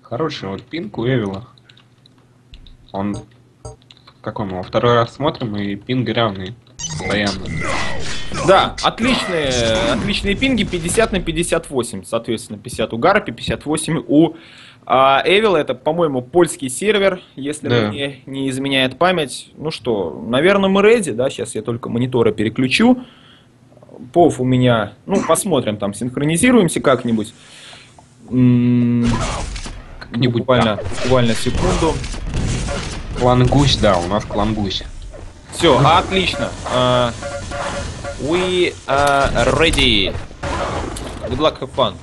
Хороший вот пинг у Эвила. Он... Какой мы его второй раз смотрим, и пинг равный. Постоянно. Да, отличные пинги, 50 на 58, соответственно, 50 у Гарпи, 58 у Эвила. Это, по-моему, польский сервер, если мне не изменяет память. Ну что, наверное, мы ready, да, сейчас я только мониторы переключу. Пов у меня, ну, посмотрим, там, синхронизируемся как-нибудь. Буквально секунду. Клан Гусь, да, у нас клан Гусь. Все, отлично. We are ready. Good luck, have fun.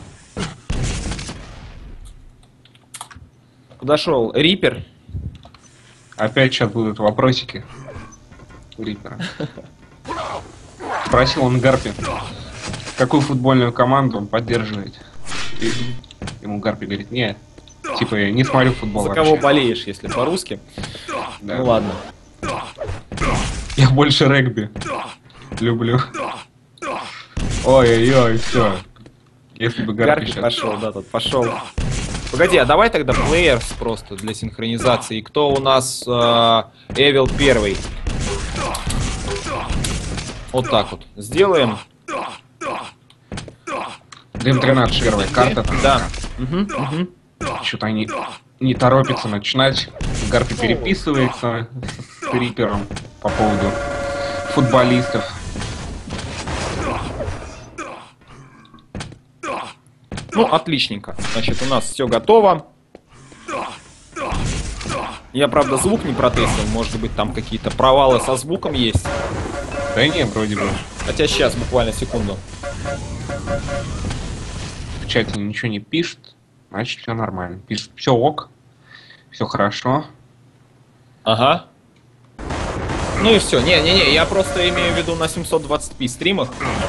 Подошел Риппер. Опять сейчас будут вопросики у Риппера. Спросил он Гарпи, какую футбольную команду он поддерживает. И ему Гарпи говорит, нет, типа я не смотрю футбол. За вообще. кого болеешь, если по-русски? Да. Ну ладно. Я больше регби люблю. Ой-ой-ой, все. Если бы Гарпи сейчас... пошел, да, тут пошел. Погоди, а давай тогда players просто для синхронизации. Кто у нас Эвил первый? Вот так вот. Сделаем. ДМ-13 первая карта. Да. Что-то они не торопятся начинать. Гарпи переписывается с Риппером по поводу футболистов. Ну, отличненько. Значит, у нас все готово. Я, правда, звук не протестил. Может быть, там какие-то провалы со звуком есть. Да не, вроде бы. Хотя сейчас, буквально секунду. В чате ничего не пишет. Значит, все нормально. Пишет, все ок. Все хорошо. Ага. Ну и все. Не, я просто имею в виду на 720p стримах.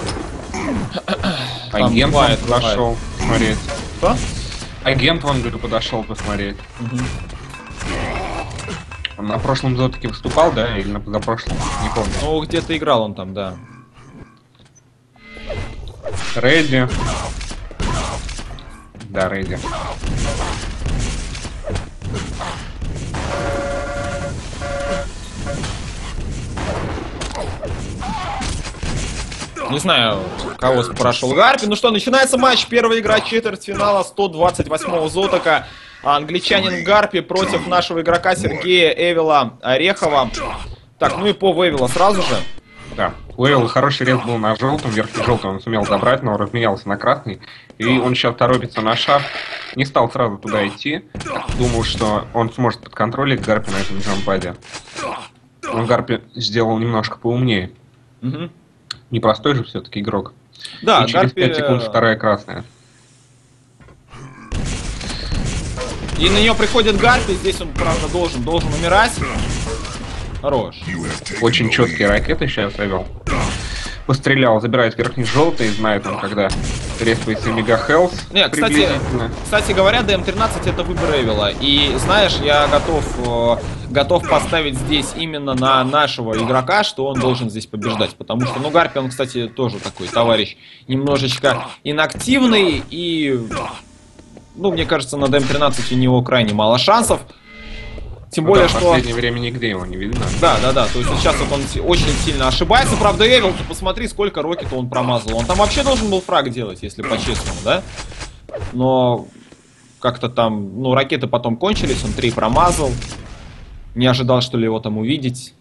Агент вон подошел посмотреть. Что? Агент вон, говорю, подошел посмотреть. Он на прошлом зотаке выступал, да? Или на позапрошлом? Не помню. Ну, где-то играл он там, да. Рэдди. Да, Рэдди. Не знаю, кого прошел Гарпи. Ну что, начинается матч. Первая игра четвертьфинала 128-го зотака. Англичанин Гарпи против нашего игрока Сергея Эвила Орехова. Так, ну и по Эвила сразу же. Да, у Эвила хороший рез был на желтом, верхний желтый он сумел забрать, но разменялся на красный. И он сейчас торопится на шафт. Не стал сразу туда идти. Думал, что он сможет подконтролить Гарпи на этом джампаде. Но Гарпи сделал немножко поумнее. Непростой же все-таки игрок. Да, и через Гарпи... 5 секунд вторая красная. И на нее приходит Гарпи. Здесь он, правда, должен умирать. Хорош. Очень четкие ракеты сейчас Эвил пострелял, забирает верхний желтый, знает он, когда респается Мега Хелс. Не, кстати говоря, ДМ-13 это выбор Эвила. И знаешь, я готов поставить здесь именно на нашего игрока, что он должен здесь побеждать. Потому что, ну, Гарпи, он, кстати, тоже такой товарищ немножечко инактивный. И, ну, мне кажется, на ДМ-13 у него крайне мало шансов. Тем более, что... В последнее время нигде его не видно. Да. То есть сейчас вот он очень сильно ошибается. Правда, Эвил, ты посмотри, сколько рокета он промазал. Он там вообще должен был фраг делать, если по-честному, да? Но как-то там, ну, ракеты потом кончились, он 3 промазал. Не ожидал, что ли, его там увидеть.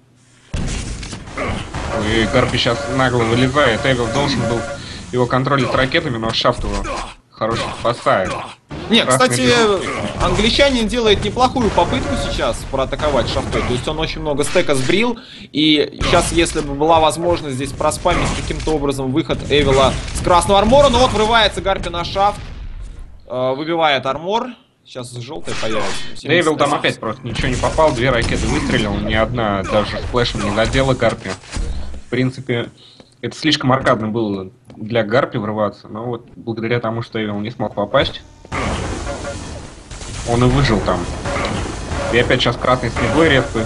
И Гарпи сейчас нагло вылезает. Эвил должен был его контролить ракетами, но шафт его хорошо спасает. Не, кстати, англичанин делает неплохую попытку сейчас проатаковать шафтой. То есть он очень много стека сбрил. И сейчас, если бы была возможность здесь проспамить каким-то образом выход Эвила с красного армора, но вот врывается Гарпи на шафт, выбивает армор. Сейчас желтая появится. Эвил там опять просто ничего не попал, 2 ракеты выстрелил, ни одна даже сплэшем не задела Гарпи. В принципе, это слишком аркадно было для Гарпи врываться, но вот благодаря тому, что Эвил не смог попасть, он и выжил там. И опять сейчас красный с ногой резкается.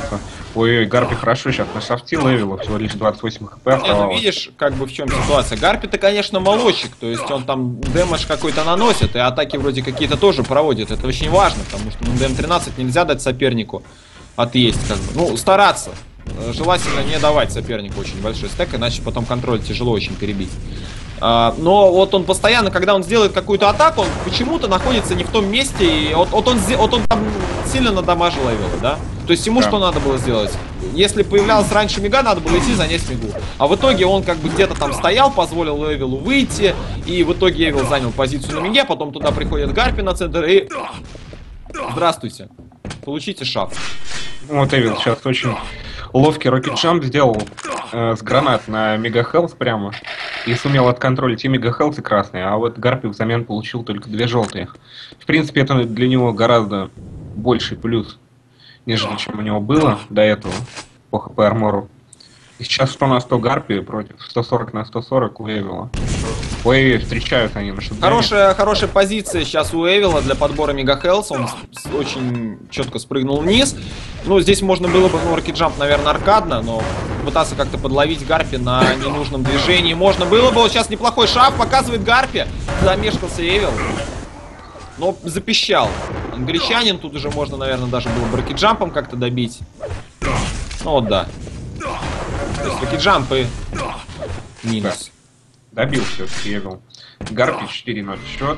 Ой, Гарпи хорошо сейчас нашафтил Эвила, всего лишь 28 хп ну видишь, как бы в чем ситуация. Гарпи-то, конечно, молодчик, то есть он там дэмэдж какой-то наносит, и атаки вроде какие-то тоже проводит. Это очень важно, потому что на ДМ-13 нельзя дать сопернику отъесть, как бы. Ну, стараться. Желательно не давать сопернику очень большой стек, иначе потом контроль тяжело очень перебить. Но вот он постоянно, когда он сделает какую-то атаку, он почему-то находится не в том месте, и вот он там сильно надамажил Эвила, да? То есть ему что надо было сделать? Если появлялась раньше Мега, надо было идти занять Мегу. А в итоге он как бы где-то там стоял, позволил Эвилу выйти, и в итоге Эвил занял позицию на Меге, потом туда приходит Гарпи на центр и... Здравствуйте. Получите шаф. Вот Эвил сейчас очень ловкий рокет-джамп сделал с гранат на Мега Хелс прямо. И сумел отконтролить и Мега Хелс, и красные. А вот Гарпи взамен получил только 2 желтые. В принципе, это для него гораздо больший плюс, нежели чем у него было до этого по ХП армору. И сейчас 100 на 100 Гарпи против 140 на 140 у Эвила. У Эви встречают они на шутгане. Хорошая позиция сейчас у Эвила для подбора Мега Хелс. Он очень четко спрыгнул вниз. Ну, здесь можно было бы, ну, рокет-джамп, наверное, аркадно, но пытаться как-то подловить Гарпи на ненужном движении можно было бы. Вот сейчас неплохой шаг показывает Гарпи. Замешкался Эвил. Но запищал. Англичанин, тут уже можно, наверное, даже было бы рокет-джампом как-то добить. Ну вот да. То есть рокет-джампы минус. Добил все-таки Эвил. Гарпи 4-0 счет.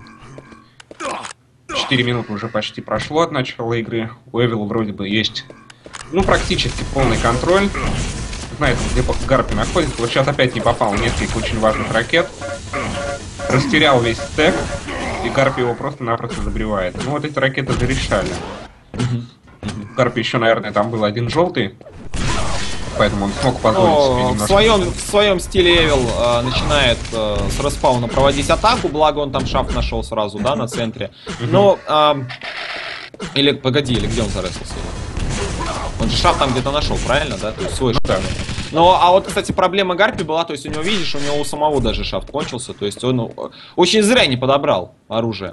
4 минуты уже почти прошло от начала игры. У Эвила вроде бы есть, ну, практически полный контроль. Знает, где Гарпи находится. Вот сейчас опять не попал в несколько очень важных ракет. Растерял весь стек. И Гарпи его просто-напросто забревает. Ну вот эти ракеты зарешали. Гарпи еще, наверное, там был один желтый. Поэтому он смог позволить себе немножко... В своем стиле Эвил начинает с респауна проводить атаку, благо он там шафт нашел сразу, да, на центре. Но... или, погоди, или где он заресался? Он же шафт там где-то нашел, правильно, да? То есть свой шафт. Ну, а вот, кстати, проблема Гарпи была, то есть у него, видишь, у него у самого даже шафт кончился, то есть он очень зря не подобрал оружие.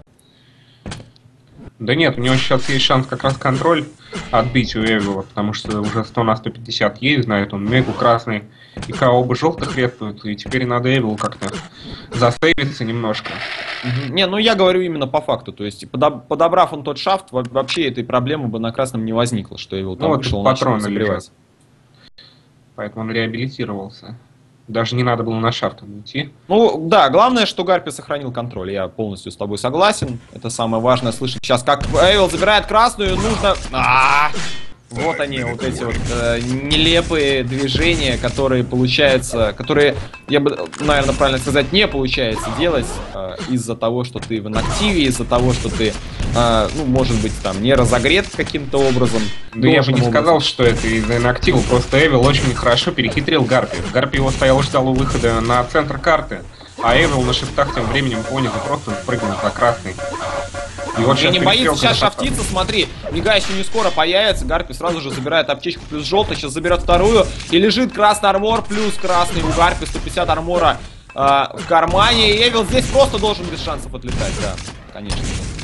Да нет, у него сейчас есть шанс как раз контроль отбить у Эвила, потому что уже 100 на 150 есть, знает он Мегу красный, и оба желтых редкуют, и теперь надо Эвилу как-то засейвиться немножко. Не, ну я говорю именно по факту, то есть подобрав он тот шафт, вообще этой проблемы бы на красном не возникло, что Эвил там вышел, начал забревать. Поэтому он реабилитировался. Даже не надо было на шафт идти. Ну, да, главное, что Гарпи сохранил контроль. Я полностью с тобой согласен. Это самое важное слышать. Сейчас, как Эвил забирает красную, нужно... Вот они, вот эти вот нелепые движения, которые получается, которые, я бы, наверное, правильно сказать, не получается делать из-за того, что ты в инактиве, из-за того, что ты, ну, может быть, там, не разогрет каким-то образом. Да я бы не сказал, что это из-за инактива, просто Эвил очень хорошо перехитрил Гарпи. Гарпи его стоял, ждал у выхода на центр карты, а Эвил на шифтах тем временем понял и просто прыгнул за красный. И вот не боится сейчас шафтиться, смотри, Мега еще не скоро появится, Гарпи сразу же забирает аптечку плюс желтый, сейчас заберет вторую, и лежит красный армор плюс красный у Гарпи, 150 армора в кармане, и Эвил здесь просто должен без шансов отлетать, да, конечно.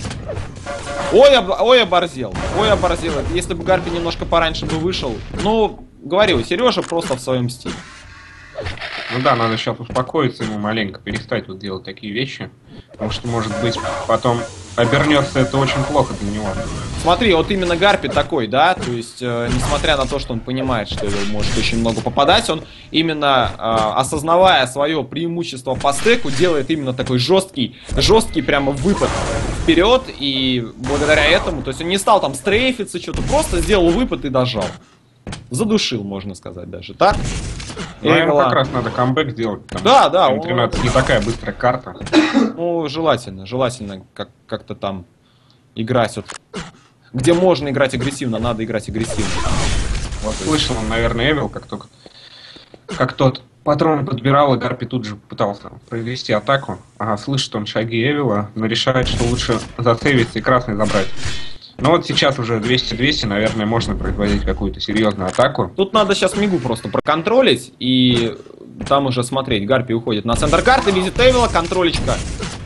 Ой, оборзел, если бы Гарпи немножко пораньше бы вышел, ну, говорю, Сережа просто в своем стиле. Ну да, надо сейчас успокоиться ему маленько, перестать вот делать такие вещи, потому что, может быть, потом обернется это очень плохо для него. Смотри, вот именно Гарпи такой, да, то есть, несмотря на то, что он понимает, что его может очень много попадать, он именно, осознавая свое преимущество по стеку, делает именно такой жесткий прямо выпад вперед, и благодаря этому, то есть он не стал там стрейфиться, что-то, просто сделал выпад и дожал. Задушил, можно сказать, даже так. Ну, ему как раз надо камбэк сделать. Да. М13 не такая быстрая карта. Ну, желательно как-то там играть. Вот. Где можно играть агрессивно, надо играть агрессивно. Вот, слышал он, наверное, Эвил, как тот патрон подбирал, и Гарпи тут же пытался произвести атаку. Ага, слышит он шаги Эвила, но решает, что лучше засейвиться и красный забрать. Ну вот сейчас уже 200-200, наверное, можно производить какую-то серьезную атаку. Тут надо сейчас Мегу просто проконтролить и там уже смотреть. Гарпи уходит на центр карты, видит Эвила, контролечка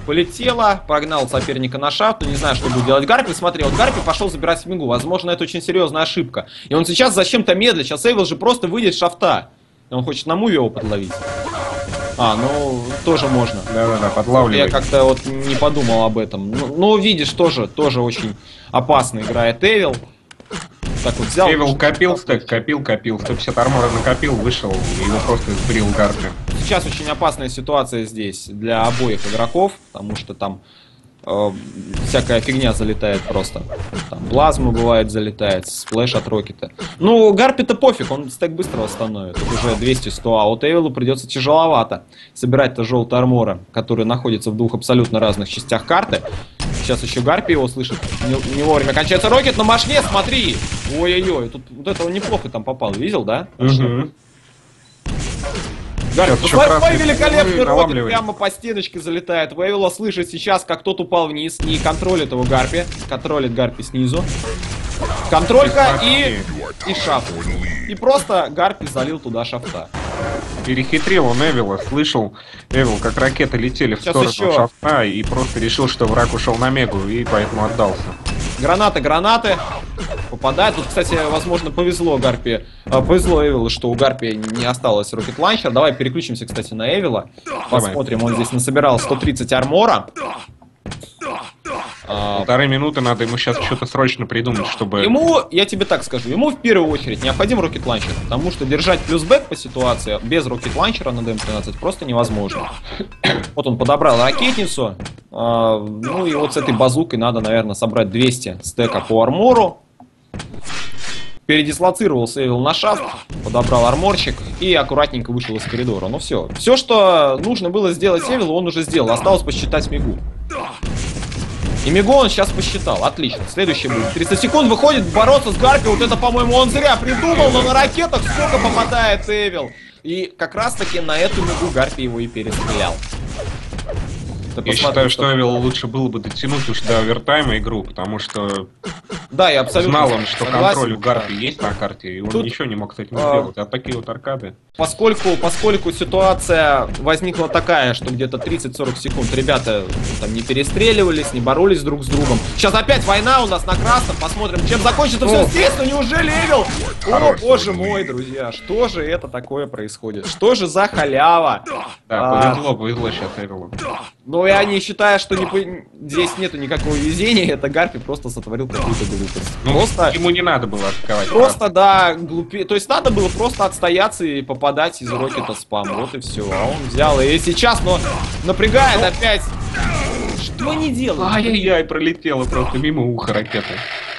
полетела, прогнал соперника на шафт, не знаю, что будет делать Гарпи. Смотри, вот Гарпи пошел забирать Мигу. Возможно, это очень серьезная ошибка. И он сейчас зачем-то медлит. Сейчас Эвил же просто выйдет с шафта. Он хочет на муве его подловить. Ну, тоже можно. Да-да-да, подлавливай. Я как-то вот не подумал об этом. Ну, видишь, тоже очень опасно играет Эвил. Так вот взял. Эвил копил стэк, копил. 150 армора накопил, вышел, и его просто сбрил Гарпи. Сейчас очень опасная ситуация здесь для обоих игроков, потому что там всякая фигня залетает просто. Там плазма бывает залетает, сплэш от рокета. Ну, Гарпи-то пофиг, он стэк быстро восстановит. Тут уже 200-100, а вот Эвилу придется тяжеловато собирать-то желтый армора, который находится в двух абсолютно разных частях карты. Сейчас еще Гарпи его слышит. Не вовремя кончается рокет, но машне, смотри! Ой-ой-ой, тут вот этого неплохо там попал, видел, да? Угу. Гарпи, твой великолепный рокет прямо по стеночке залетает. Вейвела слышит сейчас, как тот упал вниз и контролит его Гарпи. Контролит Гарпи снизу. Контролька и шафт. И просто Гарпи залил туда шафта. Перехитрил он Эвила, слышал Эвил, как ракеты летели в сторону шафта, и просто решил, что враг ушел на Мегу, и поэтому отдался. Гранаты. Попадает. Тут, кстати, возможно, повезло Гарпи. Повезло Эвилу, что у Гарпи не осталось рокет ланчера. Давай переключимся, кстати, на Эвила. Посмотрим, он здесь насобирал 130 армора. 1,5 минуты надо ему сейчас что-то срочно придумать, чтобы... Ему, я тебе так скажу, ему в первую очередь необходим рокет ланчер, потому что держать плюсбэк по ситуации без рокет ланчера на ДМ-13 просто невозможно. Вот он подобрал ракетницу, ну и вот с этой базукой надо, наверное, собрать 200 стека по армору. Передислоцировался Эвил на шафт, подобрал арморчик и аккуратненько вышел из коридора. Ну все. Все, что нужно было сделать Эвилу, он уже сделал. Осталось посчитать Мигу. И Мигу он сейчас посчитал. Отлично. Следующий будет. 30 секунд выходит бороться с Гарпи. Вот это, по-моему, он зря придумал, но на ракетах сколько попадает Эвил. И как раз таки на эту Мигу Гарпи его и перестрелял. Я считаю, что Эвил лучше было бы дотянуть уж до овертайма игру, потому что да, я абсолютно знал он, что контроль у Гарпи есть на карте, и он ничего не мог с этим сделать. А такие вот аркады. Поскольку ситуация возникла такая, что где-то 30-40 секунд ребята там не перестреливались, не боролись друг с другом. Сейчас опять война у нас на красном, посмотрим, чем закончится все здесь, но неужели Эвил? О, боже мой, друзья, что же это такое происходит? Что же за халява? Да, повезло сейчас Эвилу. Ну, я не считаю, что здесь нету никакого везения, это Гарпи просто сотворил какую-то глупость. Ну, просто ему не надо было атаковать. Просто, да, глупее. То есть надо было просто отстояться и попадать из рокета спам. Вот и все. А он взял и сейчас, но напрягает опять. Что не делает? Ай-яй-яй, пролетела просто мимо уха ракеты.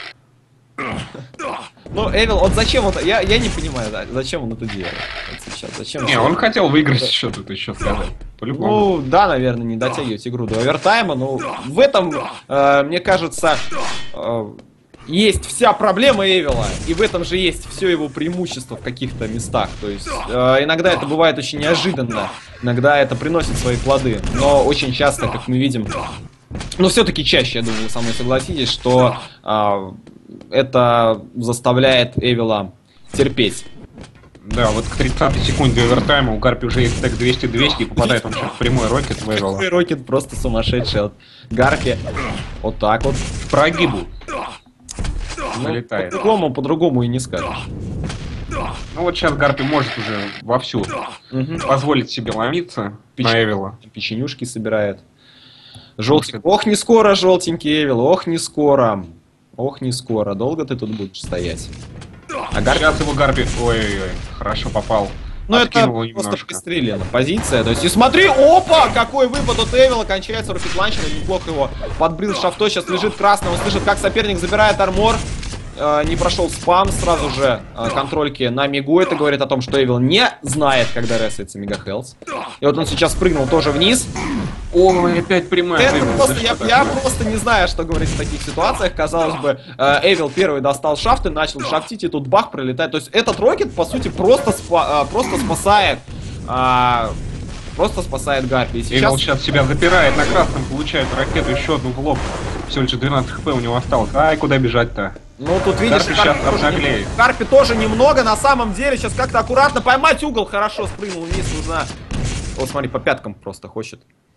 Ну, Эвил, вот зачем он... Я не понимаю, да, зачем он это делает. Вот сейчас, зачем... Не, он хотел выиграть, что тут еще сказать. По-любому. Ну, да, наверное, не дотягивать игру до овертайма, но в этом, мне кажется, есть вся проблема Эвила, и в этом же есть все его преимущество в каких-то местах. То есть, иногда это бывает очень неожиданно, иногда это приносит свои плоды, но очень часто, как мы видим... Но все-таки чаще, я думаю, вы со мной согласитесь, что это заставляет Эвила терпеть. Да, вот к 30-й секунде овертайма у Гарпи уже есть стек 200-200 и попадает он сейчас в прямой рокет в Эвила. Прямой рокет просто сумасшедший от Гарпи. Вот так вот. В прогибу. Залетает. По-другому и не скажешь. Ну вот сейчас Гарпи может уже вовсю позволить себе ломиться на Эвила. Печенюшки собирает. Желтенький. Ох, не скоро, желтенький Эвил, ох, не скоро. Ох, не скоро. Долго ты тут будешь стоять? А Гарпи... Сейчас его Гарпи... Ой-ой-ой, хорошо попал. Ну это просто пристрелена позиция. То есть, и смотри, опа, какой выпад от Эвила. Кончается рокет ланчер, неплохо его подбрил шафто. Сейчас лежит красный, он слышит, как соперник забирает армор. Не прошел спам, сразу же контрольки на Мигу. Это говорит о том, что Эвил не знает, когда ресается Мегахелс. И вот он сейчас прыгнул тоже вниз. Ой, опять прямая. Я просто не знаю, что говорить в таких ситуациях. Казалось бы, Эвил первый достал шафты, начал шафтить, и тут бах, пролетает. То есть этот рокет, по сути, просто спасает. Просто спасает Гарпи. Эвил сейчас себя запирает на красном, получает ракету, еще одну в лоб. Всего лишь 12 хп у него осталось. Ай, куда бежать-то? Ну, тут видишь, Гарпи тоже немного, на самом деле. Сейчас как-то аккуратно поймать угол. Хорошо, спрыгнул вниз, нужна... Вот смотри, по пяткам просто хочет.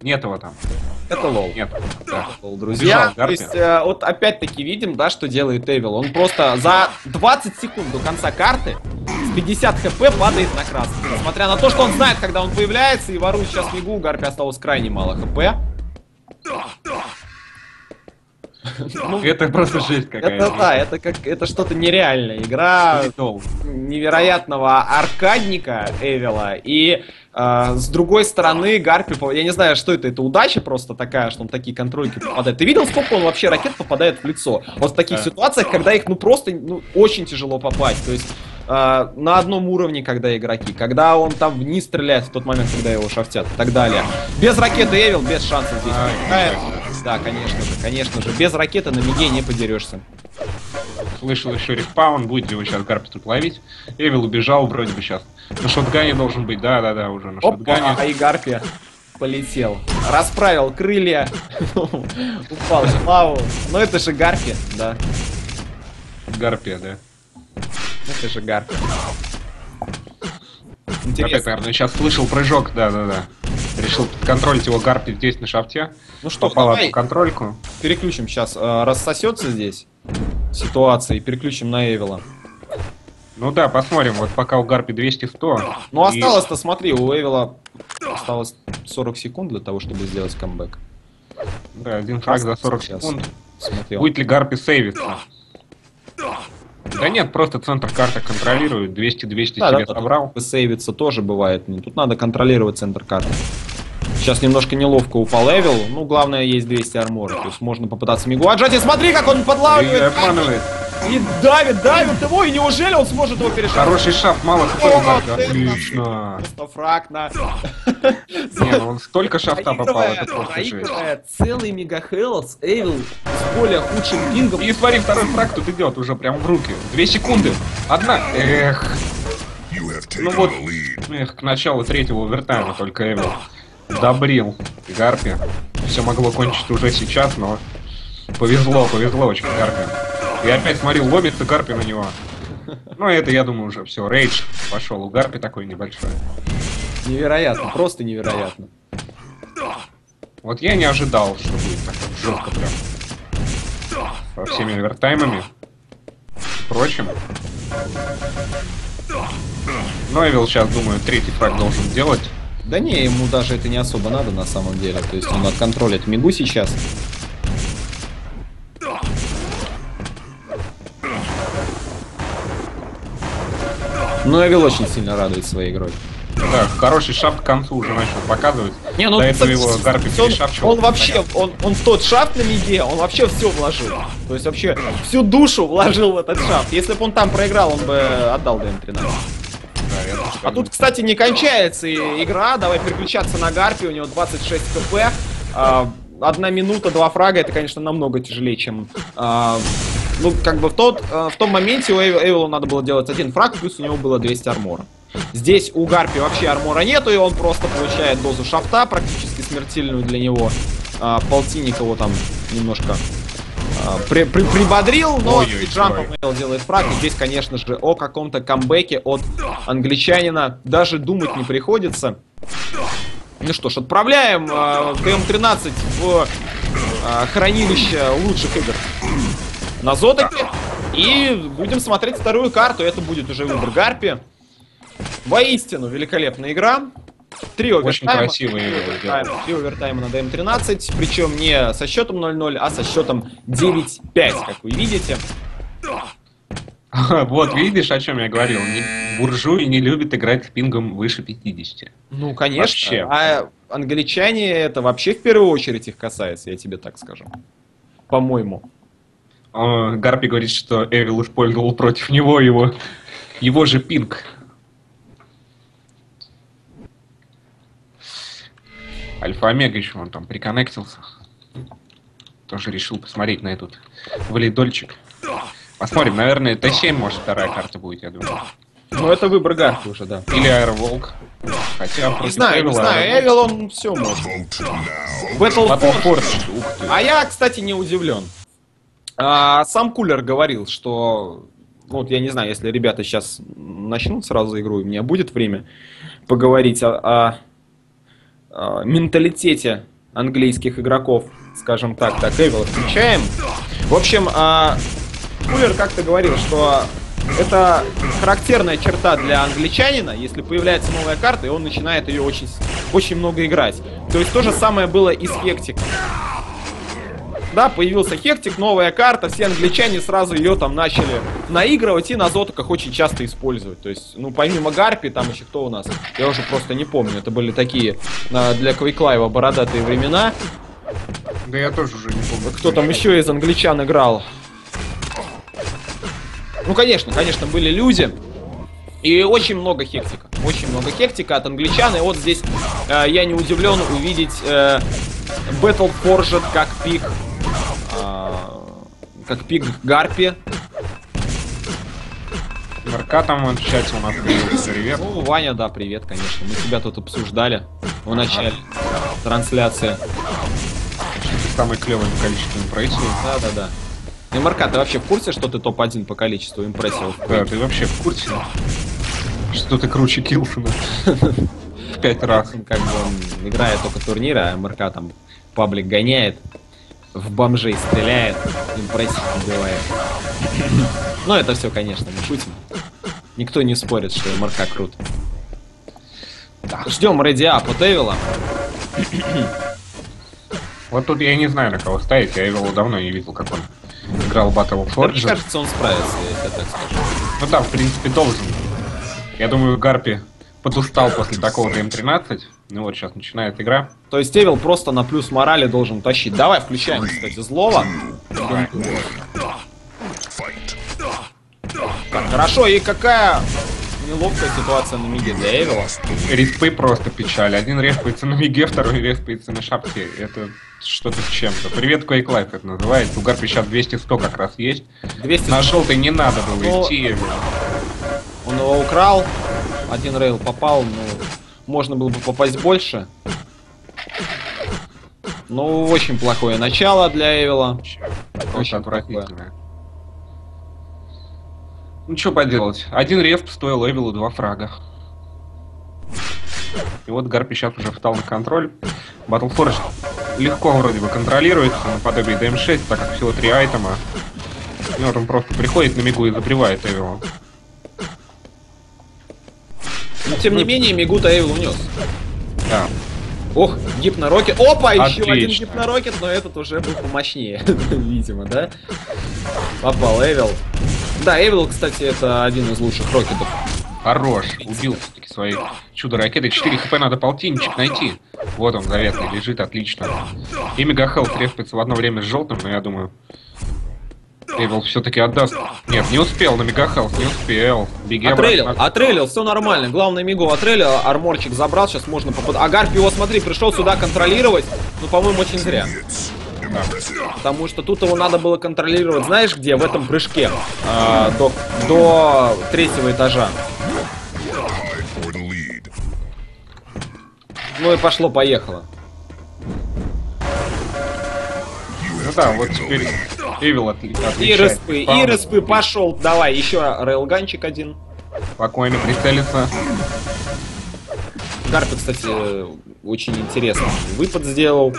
Нет его там. Это лол. Нет. Да. Лол, друзья. Бежал То есть, вот опять-таки видим, да, что делает Эвил. Он просто за 20 секунд до конца карты с 50 хп падает на красный. Несмотря на то, что он знает, когда он появляется, и ворует сейчас Мигу, у Гарпи осталось крайне мало хп. Ну, это просто жесть какая-то. Это да, это что-то нереальное. Игра невероятного аркадника Эвила. И с другой стороны, Гарпи, я не знаю, что это удача просто такая, что он такие контрольки попадает. Ты видел, сколько он вообще ракет попадает в лицо? Вот в таких ситуациях, когда их просто очень тяжело попасть. То есть на одном уровне, когда игроки, когда он там вниз стреляет в тот момент, когда его шафтят и так далее. Без ракеты Эвил, без шансов здесь. Да, конечно же. Без ракеты на миге не подерешься. Слышал еще респаун, будет его сейчас Гарпи тут ловить. Эвил убежал вроде бы сейчас. На шотгане должен быть, да, уже на шотгане. А и Гарпи полетел. Расправил крылья, упал в лаву. Но это же Гарпи, да. Гарпия, да. Это же Гарпи. Интересно. Опять, наверное, сейчас слышал прыжок, да. Решил подконтролить его Гарпи здесь на шафте. Ну что, давай контрольку. Переключим сейчас. Рассосется здесь ситуация и переключим на Эвила. Ну да, посмотрим. Вот пока у Гарпи 200-100. Ну осталось-то, смотри, у Эвила осталось 40 секунд для того, чтобы сделать камбэк. Да, один фраг за 40 секунд. Смотрел. Будет ли Гарпи сейвиться? Да нет, просто центр карты контролирует. 200-200 себе собрал. Сейвиться тоже бывает. Тут надо контролировать центр карты. Сейчас немножко неловко упал Эвил. Ну, главное, есть 200 армора. То есть можно попытаться Мигу отжать. И смотри, как он подлавливает. И обманывает. И давит его. И неужели он сможет его перешагнуть? Хороший шаг, мало хп. Отлично. Просто фраг на... Не, ну он столько шафта попал, это просто жесть. Целый мегахелс, Эвил с более худшим пингом. И смотри, второй фраг тут идет уже прям в руки. 2 секунды. Одна. Эх. Ну вот, к началу третьего овертайма только Эвил добрил Гарпи. Все могло кончиться уже сейчас, но повезло очень Гарпи. И опять, смотри, ломится Гарпи на него. Ну, это, я думаю, уже все. Рейдж пошел у Гарпи такой небольшой. Невероятно, просто невероятно. Вот я не ожидал, что будет так жестко прям. Со всеми овертаймами. Впрочем. Но Эвил сейчас, думаю, третий фраг должен делать. Да не, ему даже это не особо надо на самом деле. То есть он отконтролит Мигу сейчас. Но Эвил очень сильно радует своей игрой. Да, хороший шафт к концу уже начал показывать. Не, ну, до этого его Гарпи перешапчивал. Он вообще, он в тот шафт на миге, он вообще все вложил. То есть вообще всю душу вложил в этот шафт. Если бы он там проиграл, он бы отдал ДМ-13. А тут, кстати, не кончается игра. Давай переключаться на Гарпи. У него 26 хп. 1 минута, 2 фрага. Это, конечно, намного тяжелее, чем... ну, как бы в том моменте у Эвилу надо было делать 1 фраг, плюс у него было 200 армора. Здесь у Гарпи вообще армора нету, и он просто получает дозу шафта, практически смертельную для него. Полтинник его там немножко прибодрил, но и джампом Эвил делает фраг. И здесь, конечно же, о каком-то камбэке от англичанина даже думать не приходится. Ну что ж, отправляем ДМ-13 в хранилище лучших игр на Зотоке. И будем смотреть вторую карту. Это будет уже выбор Гарпи. Воистину великолепная игра. 3 овертайма. Очень красивые. 3 овертайма на ДМ-13. Причем не со счетом 0-0, а со счетом 9-5, как вы видите. Вот, видишь, о чем я говорил. Буржуи не любят играть с пингом выше 50. Ну, конечно. Вообще. А англичане, это вообще в первую очередь их касается, я тебе так скажу. По-моему. Гарпи говорит, что Эвил использовал против него его же пинг. Альфа-омега еще он там приконнектился. Тоже решил посмотреть на этот валидольчик. Посмотрим, наверное, Т7, может, вторая карта будет, я думаю. Ну, это выбор Гарпи уже, да. Или Аэроволк. Хотя не знаю, Эвил он все может. Battleford. А я, кстати, не удивлен. Сам Кулер говорил, что... Вот я не знаю, если ребята сейчас начнут сразу игру, и у меня будет время поговорить о менталитете английских игроков, скажем так. Так, Эвила включаем. В общем, Кулер как-то говорил, что это характерная черта для англичанина, если появляется новая карта, и он начинает ее очень много играть. То есть то же самое было и с Хектиком. Да, появился Хектик, новая карта, все англичане сразу ее там начали наигрывать и на зотоках очень часто использовать. То есть, ну, помимо Гарпи, там еще кто у нас? Я уже просто не помню. Это были такие для Квейклайва бородатые времена. Да я тоже уже не помню. Кто там еще из англичан играл? Ну, конечно, были люди. И очень много Хектика. Очень много Хектика от англичан. И вот здесь я не удивлен увидеть Battle Forged как пик Гарпи. МРК там в чате у нас появился, привет. Ну, Ваня, да, привет, конечно. Мы тебя тут обсуждали в начале трансляции. Самый клевый по количеству импрессий. Да. И МРК, ты вообще в курсе, что ты топ-1 по количеству импрессий? Да, ты вообще в курсе, что ты круче Килсона? 5 раз. Как бы он играет только турниры, а МРК там паблик гоняет, в бомжей стреляет, импрессии убивает. Но это все, конечно, мы шутим. Никто не спорит, что МРК крут. Ждем реди-ап от Эвила. Вот тут я не знаю, на кого ставить, я его давно не видел, как он играл Battle Forged. Мне кажется, он справится, если я так скажу. Ну да, в принципе, должен. Я думаю, Гарпи подустал после такого же М13. Ну вот, сейчас начинает игра. То есть Эвил просто на плюс морали должен тащить. Давай включаем, кстати, злого. Так, хорошо, и какая неловкая ситуация на миге для Эвила. Респы просто печаль. Один респается на миге, второй респается на шапке. Это что-то с чем-то. Привет, Quake Life это называется. У Гарпи сейчас 200-100 как раз есть. 200... На желтый не надо было идти. Он его украл. Один рейл попал, но можно было бы попасть больше. Ну, очень плохое начало для Эвила. Очень отвратительное. Ну, что поделать. Один респ стоил Эвилу 2 фрага. И вот Гарпи сейчас уже встал на контроль. Battle Forged легко вроде бы контролируется, наподобие DM6, так как всего 3 айтема. И вот он просто приходит на мигу и забревает Эвила. Но тем не менее, Мигута Эвил унес. Да. Ох, гипнорокет. Опа, еще Отлично. один гипнорокет, но этот уже был помощнее, видимо, да? Попал Эвил. Да, Эвил, кстати, это один из лучших рокетов. Хорош. Убил все-таки свои чудо-ракеты. 4 хп надо полтинничек найти. Вот он, заветный, лежит, отлично. И Мегахелл треспается в одно время с желтым, но я думаю... Эвил все-таки отдаст. Нет, не успел на Мегахелл, не успел. Беги Отрелил, все нормально. Главное, Мигу отрелил, арморчик забрал, сейчас можно попадать. А Гарпи его, смотри, пришел сюда контролировать. Ну, по-моему, очень зря. Да. Потому что тут его надо было контролировать, знаешь где? В этом прыжке. До 3-го этажа. Ну и пошло-поехало. Ну да, вот теперь Эвил отличает. И респы пошел. Давай, еще рейлганчик один. Спокойно прицелиться. Гарпи, кстати, очень интересно выпад сделал.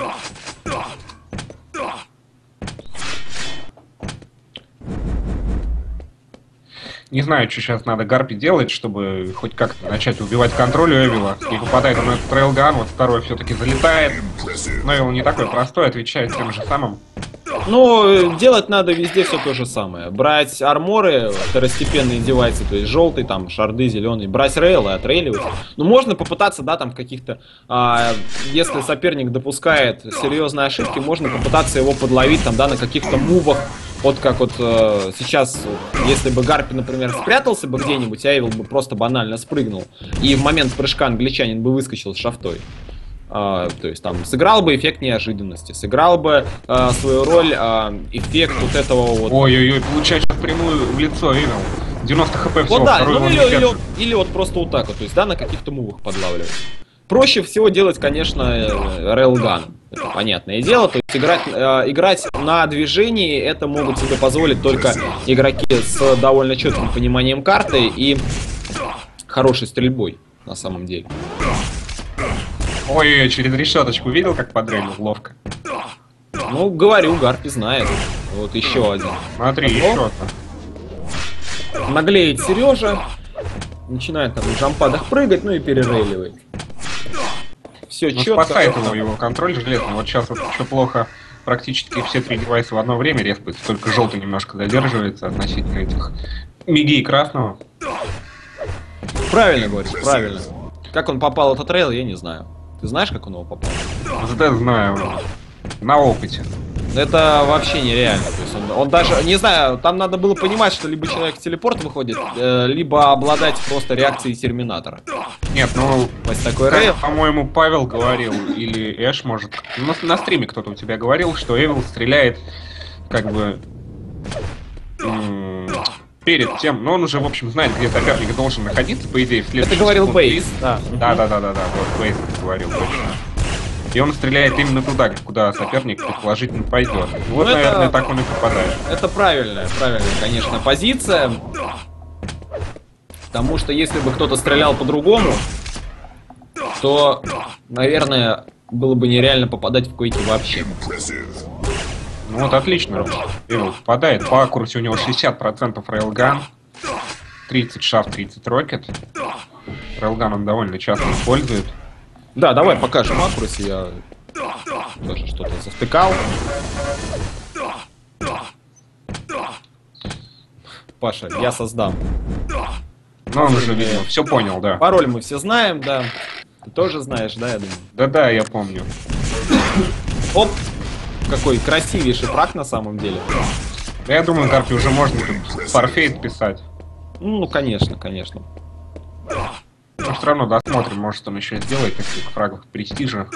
Не знаю, что сейчас надо Гарпи делать, чтобы хоть как-то начать убивать контроль у Эвила. И попадает он на этот рейлган, вот второй все-таки залетает. Но Эвил не такой простой, отвечает тем же самым. Ну, делать надо везде все то же самое. Брать арморы, второстепенные девайсы, то есть желтый, там, шарды, зеленый, брать рейлы, отрейливать. Ну, можно попытаться, да, там, в каких-то... если соперник допускает серьезные ошибки, можно попытаться его подловить, там, да, на каких-то мувах. Вот как вот сейчас, если бы Гарпи, например, спрятался бы где-нибудь, а Эвил бы просто банально спрыгнул, и в момент прыжка англичанин бы выскочил с шафтой. То есть там сыграл бы эффект неожиданности, сыграл бы свою роль эффект вот этого вот... Ой-ой-ой, получается прямую в лицо Эвил. 90 хп всего, вот, да, второй ну, или вот просто вот так вот, то есть, да, на каких-то мувах подлавливать. Проще всего делать, конечно, рейлган. Это понятное дело. То есть играть на движении это могут себе позволить только игроки с довольно четким пониманием карты и хорошей стрельбой, на самом деле. Ой, через решеточку видел, как подрелил? Ловко. Ну, говорю, Гарпи знает. Вот еще один. Смотри, еще-то. Наглеет Сережа. Начинает там в джампадах прыгать, ну и перерейливает. Все Ну, четко. спасает его контроль железный. Вот сейчас вот еще плохо. Практически все три девайса в одно время респаются. Только желтый немножко задерживается относительно этих миги и красного. Правильно говоришь, правильно. Как он попал в этот рейл, я не знаю. Ты знаешь, как он его попал? Зато знаю. На опыте. Это вообще нереально. То есть он даже, не знаю, там надо было понимать, что либо человек в телепорт выходит, либо обладать просто реакцией Терминатора. Нет, ну, Вот такой рейл. по-моему, Павел говорил, или Эш, может, на стриме кто-то у тебя говорил, что Эвил стреляет как бы перед тем, но он уже, в общем, знает, где соперник должен находиться, по идее, в следующий. Это говорил секунду. Бейс, да. Да, вот Бейс говорил точно. И он стреляет именно туда, куда соперник предположительно пойдет. Вот, это, наверное, так он и попадает. Это правильная, конечно, позиция. Потому что если бы кто-то стрелял по-другому, то, наверное, было бы нереально попадать в койки вообще. Ну вот, отлично. Эвил попадает. По аккурату у него 60% рейлган, 30 шафт, 30 рокет. Рейлган он довольно часто использует. Да, давай покажем аккурату. Я тоже что-то завтыкал. Паша, я создам. Ну, он уже, видимо, все понял, да. Пароль мы все знаем, да. Ты тоже знаешь, да, я думаю? Да-да, я помню. Оп! Какой красивейший фраг на самом деле. Я думаю, Гарпи уже можно тут форфейт писать. Ну, конечно, конечно. Но все равно досмотрим, может он еще сделает несколько фрагов престижа.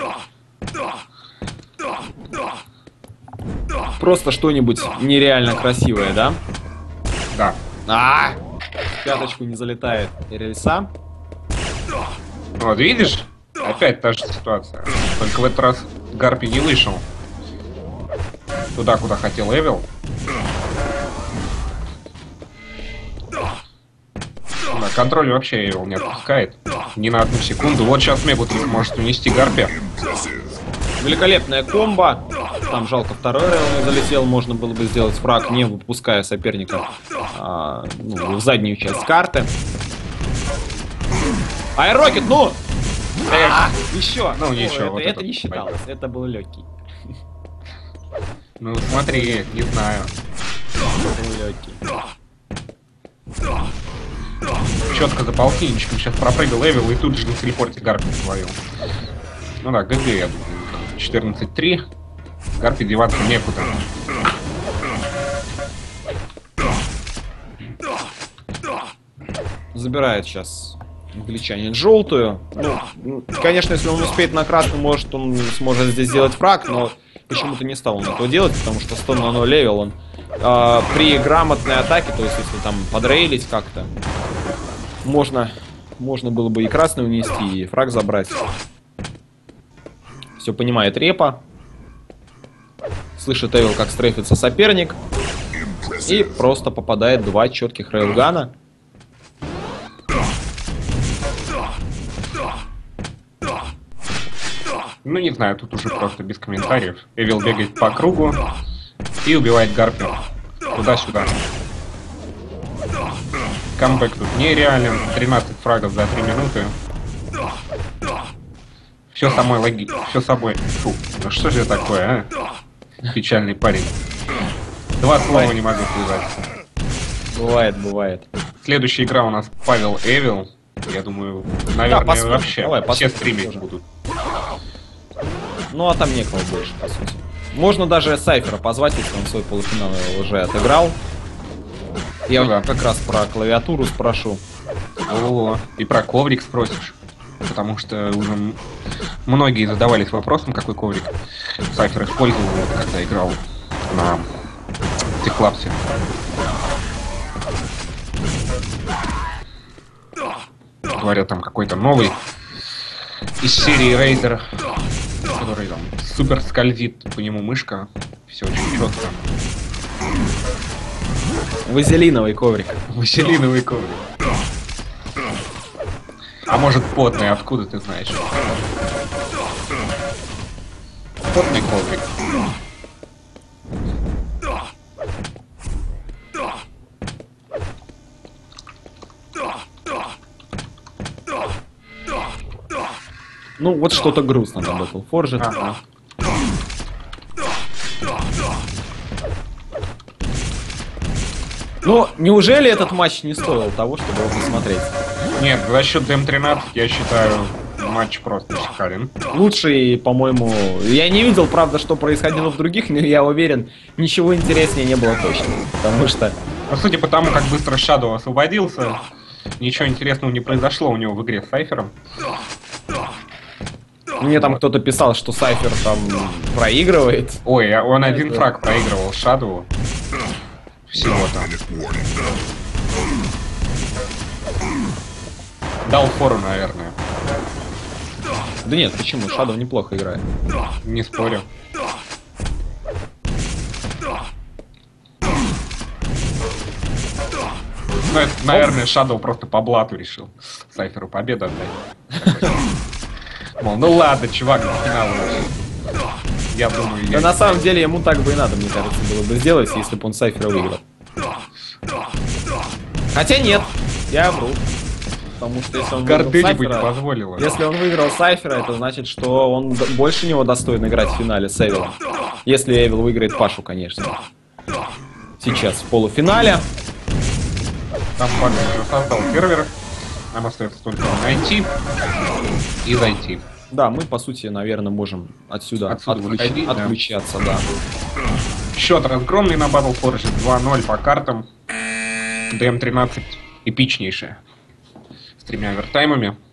Просто что-нибудь нереально красивое, да? Да. В пяточку не залетает рельса. Вот, видишь? Опять та же ситуация. Только в этот раз Гарпи не вышел туда, куда хотел Эвил. Да, контроль вообще Эвил не отпускает. Ни на одну секунду. Вот сейчас Мегут может унести Гарпи. Великолепная комбо. Там жалко второй рейл не залетел. Можно было бы сделать фраг, не выпуская соперника в заднюю часть карты. Аэрокет, ну! Еще! Ну ничего. Вот это не считалось. Это был легкий. Ну смотри, не знаю. Это был легкий. Четко за полтинничком сейчас пропрыгал Эвил и тут же на телепорте Гарпи свою. Ну да, ГГ, я думаю. 14-3. Гарпи деваться некуда. Забирает сейчас англичанин желтую. Ну, конечно, если он успеет на красную, может он сможет здесь сделать фраг, но почему-то не стал он этого делать, потому что 100 на 0 левел он при грамотной атаке, то есть если там подрейлить как-то, можно было бы и красную унести, и фраг забрать. Все понимает Репа. Слышит Эвил, как стрейфится соперник. И просто попадает два четких рейлгана. Ну не знаю, тут уже просто без комментариев. Эвил бегает по кругу и убивает Гарпи. Туда-сюда. Камбэк тут нереален. 13 фрагов за 3 минуты. Все самой логично. Все собой. Фу, ну что же такое, а? Печальный парень. Два слова не могу связать. Бывает. Следующая игра у нас Павел Эвил. Я думаю, наверное, да, вообще давай, все стримить тоже будут. Ну а там некого больше, по сути. Можно даже Сайфера позвать, если он свой полуфинал уже отыграл. Я у него как раз про клавиатуру спрошу. О, и про коврик спросишь. Потому что уже многие задавались вопросом, какой коврик Сайфер использовал, когда играл на Техлапсе. Говорят, там какой-то новый из серии Рейдер, который там супер скользит по нему мышка. Все очень четко. Вазелиновый коврик. Василиновый коврик. А может потный, откуда ты знаешь? Потный коврик. Ну, вот что-то грустно на Battle Forge. Ага. Но неужели этот матч не стоил того, чтобы его посмотреть? Нет, за счет ДМ-13, я считаю, матч просто шикарен. Лучший, по-моему... Я не видел, правда, что происходило в других, но я уверен, ничего интереснее не было точно. Потому что... Ну, судя по тому, как быстро Shadow освободился, ничего интересного не произошло у него в игре с Сайфером. Мне там кто-то писал, что Сайфер там проигрывает. Ой, он один фраг проигрывал Shadow. Всего-то. Дал фору, наверное. Да нет, почему? Shadow неплохо играет. Не спорю. Ну, это, наверное, Shadow просто по блату решил Сайферу победу отдать. Мол, ну ладно, чувак, до финала вышел. Я думаю, Да на самом деле ему так бы и надо, мне кажется, было бы сделать, если бы он Сайфера выиграл. Хотя нет, я вру. Потому что если он выиграл гордыня быть Сайфера, позволила. если он выиграл Сайфера, это значит, что он больше него достоин играть в финале с Эвилом. Если Эвил выиграет Пашу, конечно. Сейчас в полуфинале. Там Паша уже создал сервер. Нам остается только найти и зайти. Да, мы, по сути, наверное, можем отсюда выходить, да. отключаться, да. Счет разгромный на Battle Forge 2-0 по картам. ДМ-13 эпичнейшая. С 3 овертаймами.